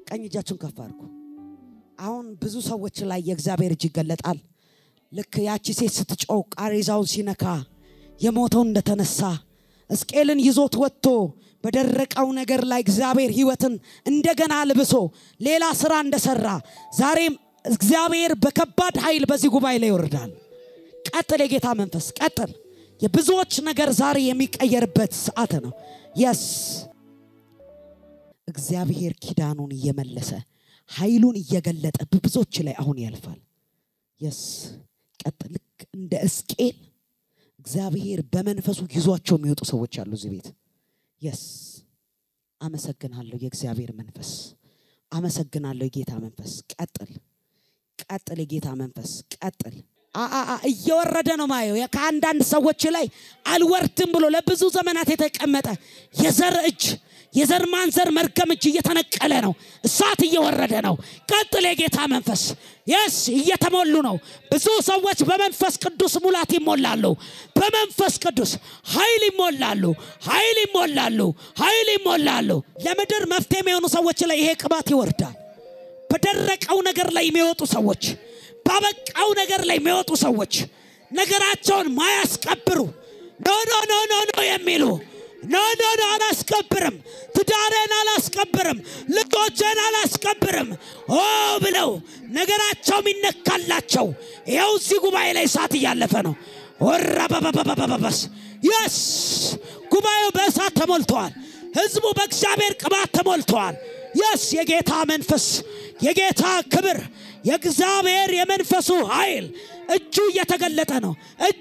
ቀኝ እጃችሁን ከፍ አድርጉ አሁን ብዙ ሰዎች ላይ የእግዚአብሔር እጅ ይገለጣል ልክ ያቺ ሴት ስትጮህ ቃሬዛውን ሲነካ የሞተው እንደተነሳ እስቄልን ይዞት ወጥቶ በደረቀው ነገር ላይ እግዚአብሔር ህይወትን እንደገና ልብሶ ሌላ ስራ እንደሰራ ዛሬም እግዚአብሔር በከባድ ኃይል በዚህ ጉባኤ ላይ ይወርዳል ቀጥል የጌታ መንፈስ ቀጥል የብዙዎች ነገር ዛሬ የሚቀየርበት ሰዓት ነው yes እግዚአብሔር ኪዳኑን እየመለሰ ኃይሉን እየገለጠ በብዙዎች ላይ አሁን ያልፋል yes ቀጥል እንደ እስቄል እግዚአብሔር በመንፈሱ ይዟቸው የሚወጡ ሰዎች አሉ እዚህ ቤት yes አመሰግናለሁ የእግዚአብሔር መንፈስ አመሰግናለሁ የጌታ መንፈስ ቀጥል የጌታ መንፈስ ቀጥል እየወረደ ነው ማየው ከአንዳንድ ሰዎች ላይ አልወርድም ብሎ ለብዙ ዘመናት የተቀመጠ የዘር ማንዘር መርገም እጅ እየተነቀለ ነው እሳት እየወረደ ነው ቀጥል የጌታ መንፈስ yes እየተሞሉ ነው ብዙ ሰዎች በመንፈስ ቅዱስ ሙላት ይሞላሉ በመንፈስ ቅዱስ ኃይል ይሞላሉ ለምድር መፍትሄ የሚሆኑ ሰዎች ላይ ይሄ ቅባት ይወርዳል በደረቀው ነገር ላይ የሚወጡ ሰዎች ባበቃው ነገር ላይ የሚወጡ ሰዎች ነገራቸውን ማያስቀብሩ ኖ የሚሉ ኖ አላስቀብርም ትዳሬን አላስቀብርም ልጆቼን አላስቀብርም ብለው ነገራቸው ሚነካላቸው ይኸው እዚህ ጉባኤ ላይ እሳት እያለፈ ነው ወራባባባባባስ yes ጉባኤው በእሳት ተሞልቷል ህዝቡ በእግዚአብሔር ቅባት ተሞልቷል yes የጌታ መንፈስ የጌታ ክብር የእግዚአብሔር የመንፈሱ ኃይል እጁ እየተገለጠ ነው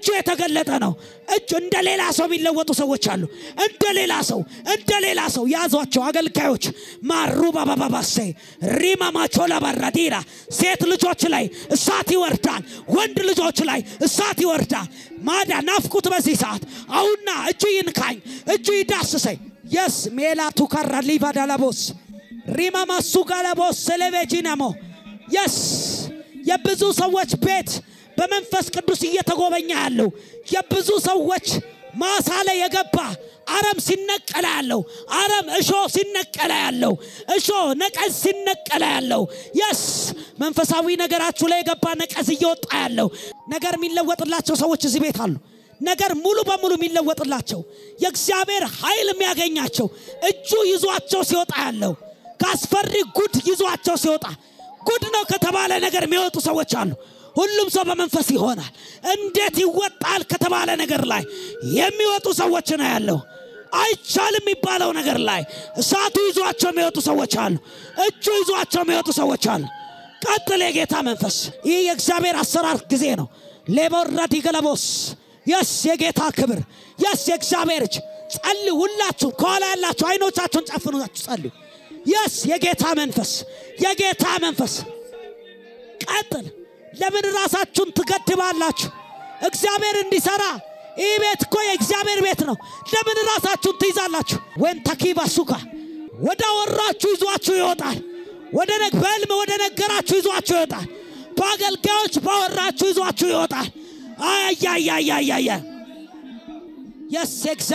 እጁ እንደሌላ ሰው የሚለወጡ ሰዎች አሉ እንደሌላ ሰው ያዟቸው አገልጋዮች ማሩባባባባሴ ሪማማቾላ ባራዲራ ሴት ልጆች ላይ እሳት ይወርዳል ወንድ ልጆች ላይ እሳት ይወርዳል ማዳ ናፍቁት በዚህ ሰዓት አሁንና እጁ ይንካኝ እጁ ይዳስሰኝ yes ሜላቱ ካራሊ ባዳላቦስ ሪማማሱ ጋላቦስ ሰለቬጂናሞ yes የብዙ ሰዎች ቤት በመንፈስ ቅዱስ እየተጎበኛ ያለው የብዙ ሰዎች ማሳ ላይ የገባ አረም ሲነቀለ ያለው አረም እሾ ሲነቀለ ያለው እሾ ነቀዝ ሲነቀለ ያለው yes መንፈሳዊ ነገራችሁ ላይ የገባ ነቀዝ እየወጣ ያለው ነገር የሚለወጥላቸው ሰዎች እዚህ ቤት አሉ ነገር ሙሉ በሙሉ የሚለወጥላቸው የእግዚአብሔር ኃይል የሚያገኛቸው እጁ ይዟቸው ሲወጣ ያለው ካስፈሪ ጉድ ይዟቸው ሲወጣ ጉድ ነው ከተባለ ነገር የሚወጡ ሰዎች አሉ ሁሉም ሰው በመንፈስ ይሆናል እንዴት ይወጣል ከተባለ ነገር ላይ የሚወጡ ሰዎች ነው ያለው አይቻልም የሚባለው ነገር ላይ እሳቱ ይዟቸው የሚወጡ ሰዎች አሉ እጁ ይዟቸው የሚወጡ ሰዎች አሉ ቀጥል የጌታ መንፈስ ይህ የእግዚአብሔር አሰራር ጊዜ ነው ሌቦራዲ ገለቦስ yes የጌታ ክብር yes የእግዚአብሔር እጅ ጸልዩ ሁላችሁ ከኋላ ያላችሁ አይኖቻችሁን ጨፍኑላችሁ ጸልዩ yes የጌታ መንፈስ ቀጥል ለምን ራሳችሁን ትገድባላችሁ እግዚአብሔር እንዲሰራ ይህ ቤት እኮ የእግዚአብሔር ቤት ነው ለምን ራሳችሁን ትይዛላችሁ ወን ተኪባሱካ ወደ ወራችሁ ይዟችሁ ይወጣል ወደ ነገራችሁ ይዟችሁ ይወጣል በአገልጋዮች ባወራችሁ ይዟችሁ ይወጣል አያያያያያ yes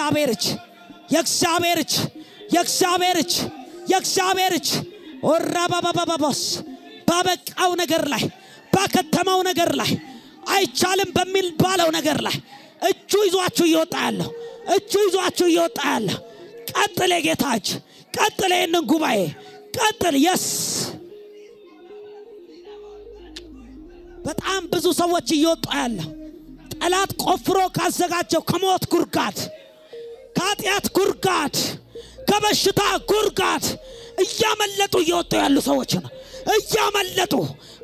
የእግዚአብሔር እጅ ወራባባባባስ ባበቃው ነገር ላይ ባከተማው ነገር ላይ አይቻልም በሚል ባለው ነገር ላይ እጁ ይዟችሁ ይወጣ ያለው ቀጥል የጌታ እጅ ቀጥል የነን ጉባኤ ቀጥል yes በጣም ብዙ ሰዎች ይወጣ ያለው ጠላት ቆፍሮ ካዘጋጀው ከሞት ጉርጋት ከኃጢአት ጉርጋት ከበሽታ ጉርጋት እያመለጡ ይወጡ ያሉ ሰዎች ነው እያመለጡ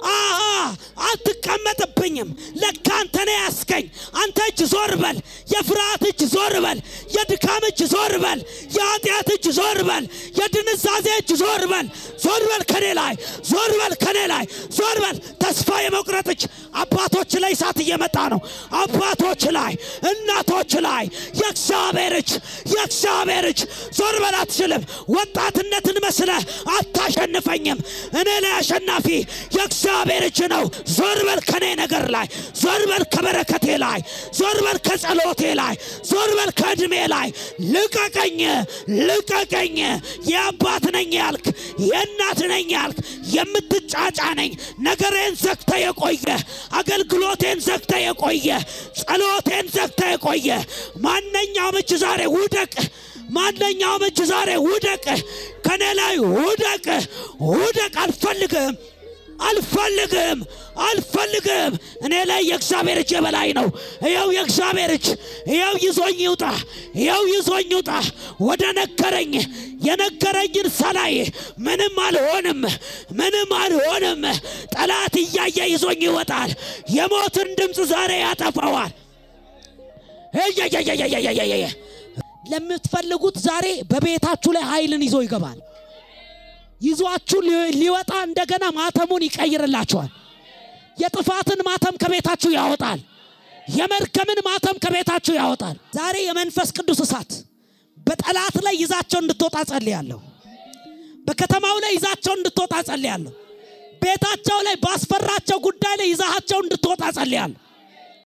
አትቀመጥብኝም ለካንተ ነው ያስገኝ አንተ እጅ ዞር በል የፍርሃት እጅ ዞር በል የድካም እጅ ዞር በል የኃጢአት እጅ ዞር በል የድንዛዜ እጅ ዞር በል ከኔ ላይ ዞር በል ተስፋ የመቁረጥች አባቶች ላይ እሳት እየመጣ ነው። አባቶች ላይ እናቶች ላይ የእግዚአብሔር እጅ ዞር በል አትችልም። ወጣትነትን መስለህ አታሸንፈኝም። እኔ ላይ አሸናፊ የእግዚአብሔር እጅ ነው። ዞር በል ከኔ ነገር ላይ፣ ዞር በል ከበረከቴ ላይ፣ ዞር በል ከጸሎቴ ላይ፣ ዞር በል ከእድሜ ላይ። ልቀቀኝ የአባት ነኝ ያልክ የእናት ነኝ ያልክ የምትጫጫነኝ ነገሬን ዘግተ የቆየ አገልግሎቴን ዘግተ የቆየ ጸሎቴን ዘግተ የቆየ ማንኛውም እጅ ዛሬ ውደቅ። ማንኛውም እጅ ዛሬ ውደቅ። ከኔ ላይ ውደቅ። አልፈልግም። እኔ ላይ የእግዚአብሔር እጅ በላይ ነው። ይኸው የእግዚአብሔር እጅ ይኸው ይዞኝ ይውጣ ወደ የነገረኝን ሰላይ ምንም አልሆንም። ጠላት እያየ ይዞኝ ይወጣል። የሞትን ድምጽ ዛሬ ያጠፋዋል። ለምትፈልጉት ዛሬ በቤታችሁ ላይ ኃይልን ይዞ ይገባል። ይዟችሁ ሊወጣ እንደገና ማተሙን ይቀይርላችኋል። የጥፋትን ማተም ከቤታችሁ ያወጣል። የመርገምን ማተም ከቤታችሁ ያወጣል። ዛሬ የመንፈስ ቅዱስ እሳት በጠላት ላይ ይዛቸው እንድትወጣ ጸልያለሁ። በከተማው ላይ ይዛቸው እንድትወጣ ጸልያለሁ። ቤታቸው ላይ ባስፈራቸው ጉዳይ ላይ ይዛቸው እንድትወጣ ጸልያለሁ።